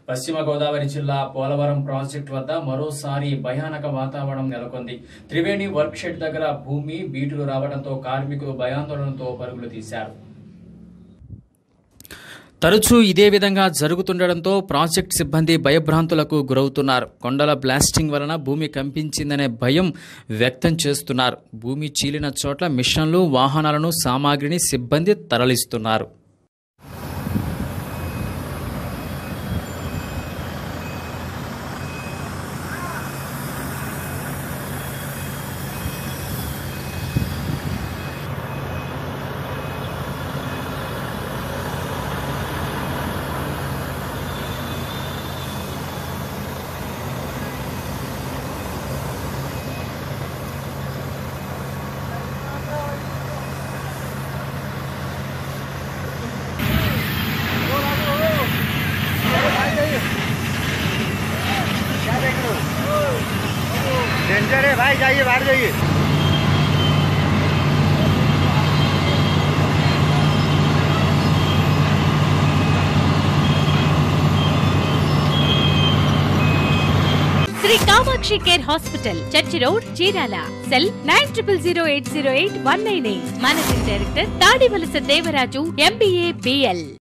పశ్చిమ గోదావరి జిల్లా పోలవరం ప్రాజెక్టు వద్ద మరోసారి భయానక వాతావరణం నెలకొంది. త్రివేణి వర్క్ షెడ్ దగ్గర భూమి బీటులు రావడంతో కార్మికులు భయాందోళనతో పరుగులు తీశారు. తరచూ ఇదే విధంగా జరుగుతుండటంతో ప్రాజెక్ట్ సిబ్బంది భయభ్రాంతులకు గురవుతున్నారు. కొండల బ్లాస్టింగ్ వలన భూమి కంపించిందనే భయం వ్యక్తం చేస్తున్నారు. భూమి చీలిన చోట్ల మిషన్లు, వాహనాలను, సామాగ్రిని సిబ్బంది తరలిస్తున్నారు. डेंजर है भाई, जाइए बाहर जाइए। Sri Kamakshi care hospital, church road, Chirala. Cell 9008088198. Managing director Tadivalasa Devaraju, MBA, BL.